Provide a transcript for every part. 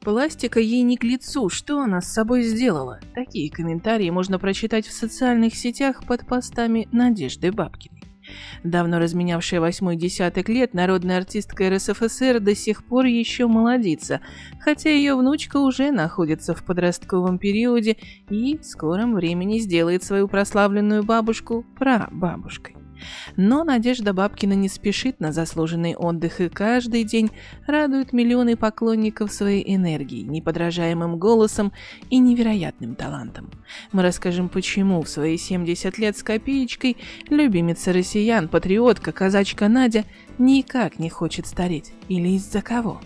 Пластика ей не к лицу, что она с собой сделала? Такие комментарии можно прочитать в социальных сетях под постами Надежды Бабкиной. Давно разменявшая 8-й десяток лет, народная артистка РСФСР до сих пор еще молодится, хотя ее внучка уже находится в подростковом периоде и в скором времени сделает свою прославленную бабушку прабабушкой. Но Надежда Бабкина не спешит на заслуженный отдых и каждый день радует миллионы поклонников своей энергией, неподражаемым голосом и невероятным талантом. Мы расскажем, почему в свои 70 лет с копеечкой любимица россиян, патриотка, казачка Надя никак не хочет стареть. Или из-за кого?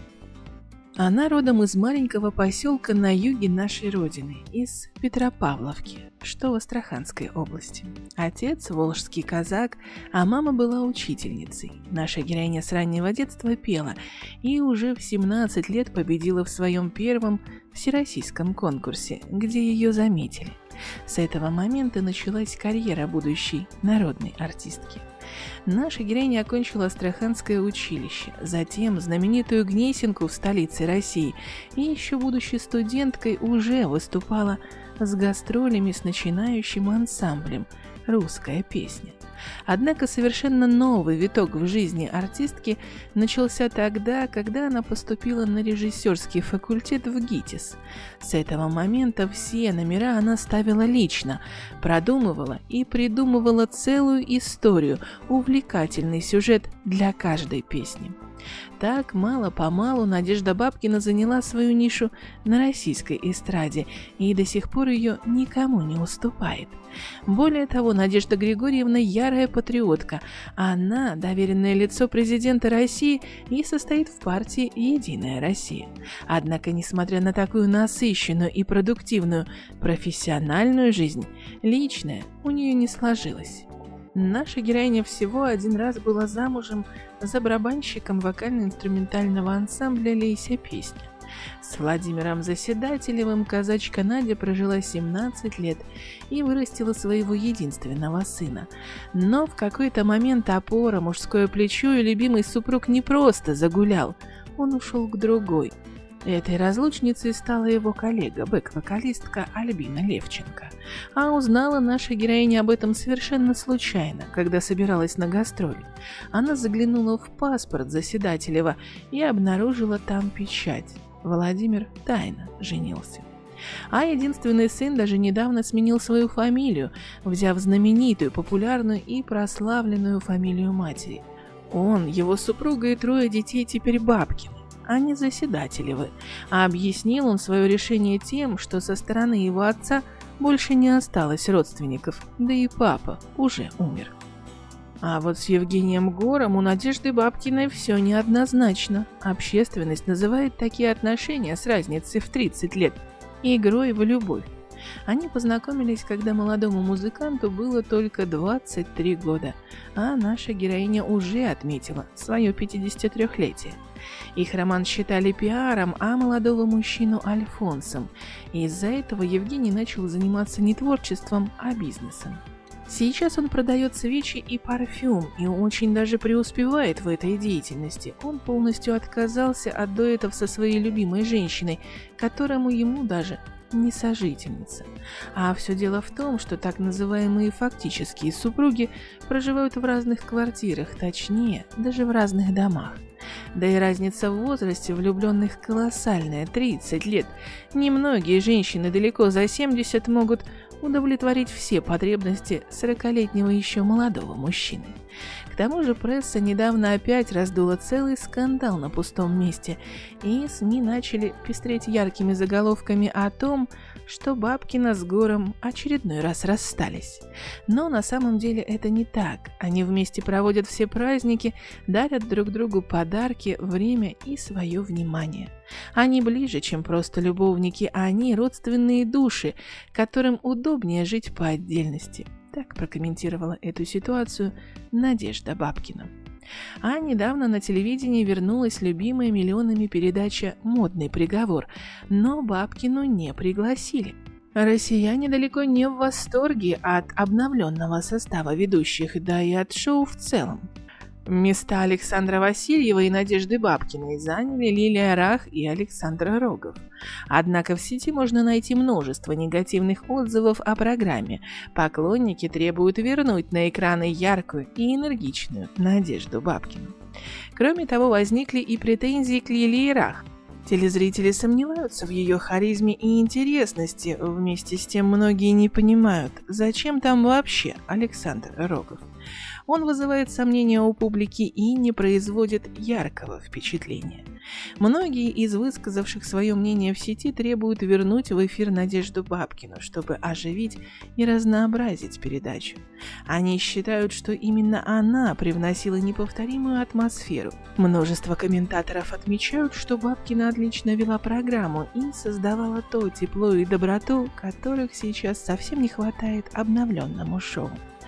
Она родом из маленького поселка на юге нашей родины, из Петропавловки, что в Астраханской области. Отец – волжский казак, а мама была учительницей. Наша героиня с раннего детства пела и уже в 17 лет победила в своем первом всероссийском конкурсе, где ее заметили. С этого момента началась карьера будущей народной артистки. Наша героиня окончила Астраханское училище, затем знаменитую Гнесинку в столице России и еще будучи студенткой уже выступала с гастролями с начинающим ансамблем «Русская песня». Однако совершенно новый виток в жизни артистки начался тогда, когда она поступила на режиссерский факультет в ГИТИС. С этого момента все номера она ставила лично, продумывала и придумывала целую историю, увлекательный сюжет для каждой песни. Так, мало-помалу Надежда Бабкина заняла свою нишу на российской эстраде и до сих пор ее никому не уступает. Более того, Надежда Григорьевна ярая патриотка, она доверенное лицо президента России и состоит в партии «Единая Россия». Однако, несмотря на такую насыщенную и продуктивную профессиональную жизнь, личная у нее не сложилась. Наша героиня всего один раз была замужем за барабанщиком вокально-инструментального ансамбля «Лейся песня». С Владимиром Заседателевым казачка Надя прожила 17 лет и вырастила своего единственного сына. Но в какой-то момент опора, мужское плечо и любимый супруг не просто загулял, он ушел к другой. Этой разлучницей стала его коллега, бэк-вокалистка Альбина Левченко. А узнала наша героиня об этом совершенно случайно, когда собиралась на гастроли. Она заглянула в паспорт Заседателева и обнаружила там печать. Владимир тайно женился. А единственный сын даже недавно сменил свою фамилию, взяв знаменитую, популярную и прославленную фамилию матери. Он, его супруга и 3 детей теперь Бабкины, а не Заседателевы. А объяснил он свое решение тем, что со стороны его отца больше не осталось родственников, да и папа уже умер. А вот с Евгением Гором у Надежды Бабкиной все неоднозначно. Общественность называет такие отношения с разницей в 30 лет игрой в любовь. Они познакомились, когда молодому музыканту было только 23 года, а наша героиня уже отметила свое 53-летие. Их роман считали пиаром, а молодого мужчину – альфонсом. Из-за этого Евгений начал заниматься не творчеством, а бизнесом. Сейчас он продает свечи и парфюм и очень даже преуспевает в этой деятельности. Он полностью отказался от дуэтов со своей любимой женщиной, которому ему даже не сожительница. А все дело в том, что так называемые фактические супруги проживают в разных квартирах, точнее, даже в разных домах. Да и разница в возрасте влюбленных колоссальная – 30 лет. Немногие женщины далеко за 70 могут удовлетворить все потребности 40-летнего еще молодого мужчины. К тому же пресса недавно опять раздула целый скандал на пустом месте, и СМИ начали пестреть яркими заголовками о том, что Бабкина с Гором очередной раз расстались. Но на самом деле это не так. Они вместе проводят все праздники, дарят друг другу подарки, время и свое внимание. Они ближе, чем просто любовники, а они родственные души, которым удобнее жить по отдельности. Так прокомментировала эту ситуацию Надежда Бабкина. А недавно на телевидении вернулась любимая миллионами передача «Модный приговор», но Бабкину не пригласили. Россияне далеко не в восторге от обновленного состава ведущих, да и от шоу в целом. Места Александра Васильева и Надежды Бабкиной заняли Лилия Рах и Александр Рогов. Однако в сети можно найти множество негативных отзывов о программе. Поклонники требуют вернуть на экраны яркую и энергичную Надежду Бабкину. Кроме того, возникли и претензии к Лилии Рах. Телезрители сомневаются в ее харизме и интересности, вместе с тем многие не понимают, зачем там вообще Александр Рогов. Он вызывает сомнения у публики и не производит яркого впечатления. Многие из высказавших свое мнение в сети требуют вернуть в эфир Надежду Бабкину, чтобы оживить и разнообразить передачу. Они считают, что именно она привносила неповторимую атмосферу. Множество комментаторов отмечают, что Бабкина отлично вела программу и создавала то тепло и доброту, которых сейчас совсем не хватает обновленному шоу.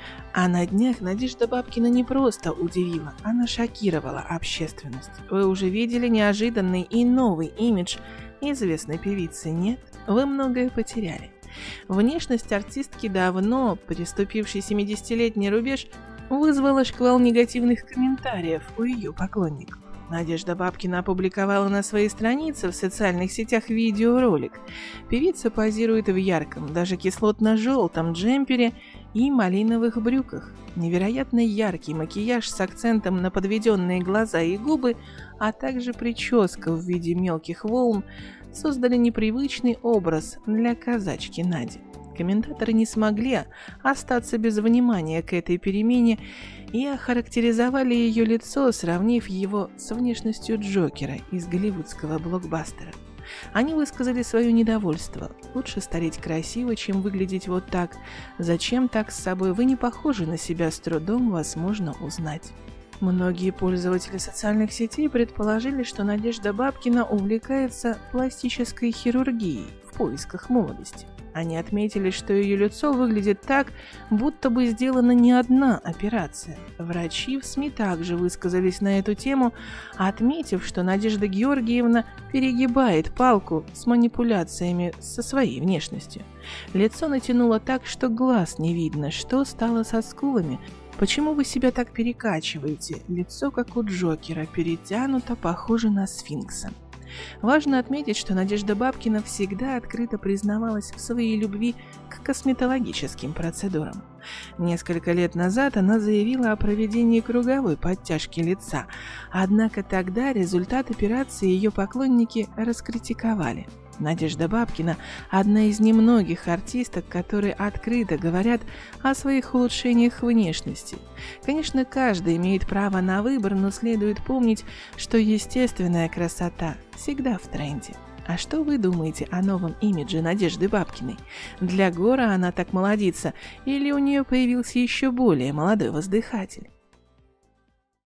А на днях Надежда Бабкина не просто удивила, она шокировала общественность. Вы уже видели неожиданный и новый имидж известной певицы, нет? Вы многое потеряли. Внешность артистки, давно переступившей 70-летний рубеж, вызвала шквал негативных комментариев у ее поклонников. Надежда Бабкина опубликовала на своей странице в социальных сетях видеоролик. Певица позирует в ярком, даже кислотно-желтом джемпере и малиновых брюках. Невероятно яркий макияж с акцентом на подведенные глаза и губы, а также прическа в виде мелких волн создали непривычный образ для казачки Нади. Комментаторы не смогли остаться без внимания к этой перемене и охарактеризовали ее лицо, сравнив его с внешностью Джокера из голливудского блокбастера. Они высказали свое недовольство. Лучше стареть красиво, чем выглядеть вот так. Зачем так с собой? Вы не похожи на себя, с трудом вас можно узнать. Многие пользователи социальных сетей предположили, что Надежда Бабкина увлекается пластической хирургией в поисках молодости. Они отметили, что ее лицо выглядит так, будто бы сделана не одна операция. Врачи в СМИ также высказались на эту тему, отметив, что Надежда Георгиевна перегибает палку с манипуляциями со своей внешностью. Лицо натянуло так, что глаз не видно, что стало со скулами. Почему вы себя так перекачиваете? Лицо, как у Джокера, перетянуто, похоже на сфинкса. Важно отметить, что Надежда Бабкина всегда открыто признавалась в своей любви к косметологическим процедурам. Несколько лет назад она заявила о проведении круговой подтяжки лица, однако тогда результат операции ее поклонники раскритиковали. Надежда Бабкина – одна из немногих артисток, которые открыто говорят о своих улучшениях внешности. Конечно, каждый имеет право на выбор, но следует помнить, что естественная красота всегда в тренде. А что вы думаете о новом имидже Надежды Бабкиной? Для гора она так молодится, или у нее появился еще более молодой воздыхатель?